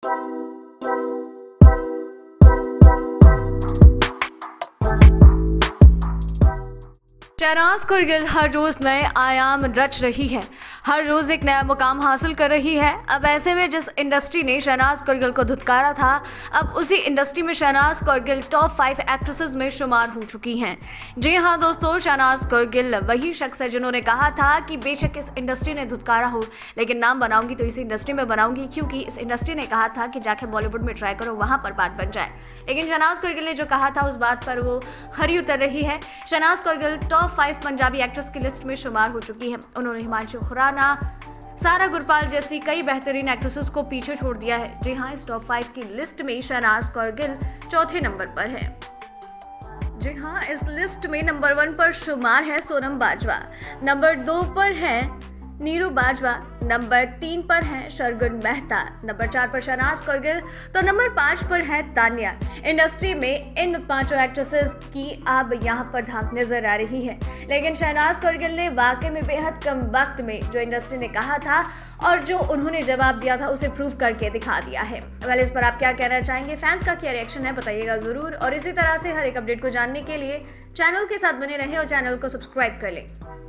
शहनाज कुरगिल हर रोज नए आयाम रच रही है, हर रोज एक नया मुकाम हासिल कर रही है। अब ऐसे में जिस इंडस्ट्री ने शहनाज कुरगिल को धुतकारा था, अब उसी इंडस्ट्री में शहनाज कुरगिल टॉप 5 एक्ट्रेसेस में शुमार हो चुकी हैं। जी हाँ दोस्तों, शहनाज कुरगिल वही शख्स है जिन्होंने कहा था कि बेशक इस इंडस्ट्री ने धुतकारा हो, लेकिन नाम बनाऊंगी तो इसी इंडस्ट्री में बनाऊंगी, क्योंकि इस इंडस्ट्री ने कहा था कि जाके बॉलीवुड में ट्राई करो, वहां पर बात बन जाए। लेकिन शहनाज कुरगिल ने जो कहा था उस बात पर वो खरी उतर रही है। शहनाज कुरगिल टॉप 5 पंजाबी एक्ट्रेस की लिस्ट में शुमार हो चुकी है। उन्होंने हिमांशु खुराना, सारा गुरपाल जैसी कई बेहतरीन एक्ट्रेसेस को पीछे छोड़ दिया है। जी हाँ, इस टॉप 5 की लिस्ट में शहनाज कुरगिल चौथे नंबर पर है। जी हाँ, इस लिस्ट में नंबर 1 पर शुमार है सोनम बाजवा, नंबर 2 पर है नीरू बाजवा, नंबर 3 पर है शर्गुन मेहता, नंबर 4 पर शहनाज कुरगिल, तो नंबर 5 पर है तान्या। इंडस्ट्री में इन 5 एक्ट्रेसेस की अब यहाँ पर धाक नजर आ रही है। लेकिन शहनाज कुरगिल ने वाकई में बेहद कम वक्त में जो इंडस्ट्री ने कहा था और जो उन्होंने जवाब दिया था उसे प्रूव करके दिखा दिया है। वेल, इस पर आप क्या कहना चाहेंगे? फैंस का क्या रिएक्शन है, बताइएगा जरूर। और इसी तरह से हर एक अपडेट को जानने के लिए चैनल के साथ बने रहें और चैनल को सब्सक्राइब कर लें।